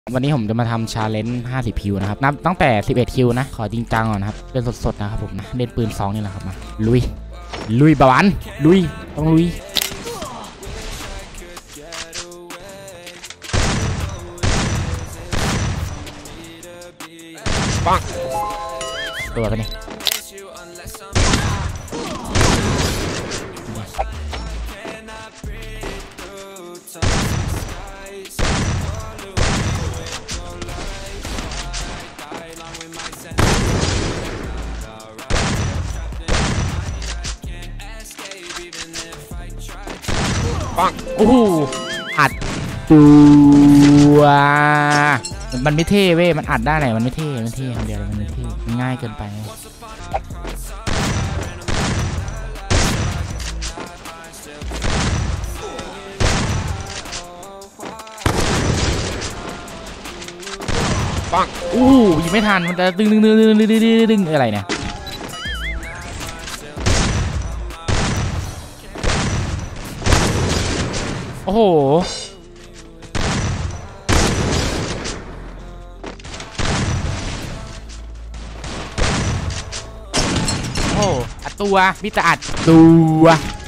วันนี้ผมจะมาทำชาเลนจ์50 คิวนะครับนับตั้งแต่11 คิวนะขอจริงจังก่อนนะครับเป็นสดๆนะครับผมนะเล่นปืน2นี่แหละครับมาลุยบาวันลุยต้องลุยปังตัวไปนี่ปังโอ้โหอัดตัวมันไม่เท่เว้ยมันอัดได้ไหนมันไม่เท่คนเดียวมันไม่เท่มันง่ายเกินไปปังอู้ยิงไม่ทันมันจะดึงอะไรเนี่ยโอ้โหอัดตัวมิตรอัดตัว